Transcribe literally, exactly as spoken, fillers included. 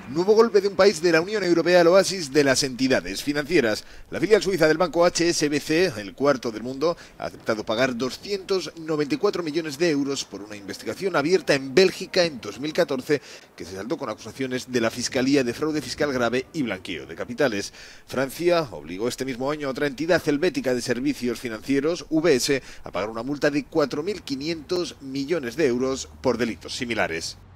Nuevo golpe de un país de la Unión Europea al oasis de las entidades financieras. La filial suiza del banco H S B C, el cuarto del mundo, ha aceptado pagar doscientos noventa y cuatro millones de euros por una investigación abierta en Bélgica en dos mil catorce que se saldó con acusaciones de la Fiscalía de fraude fiscal grave y blanqueo de capitales. Francia obligó este mismo año a otra entidad helvética de servicios financieros, U B S, a pagar una multa de cuatro mil quinientos millones de euros por delitos similares.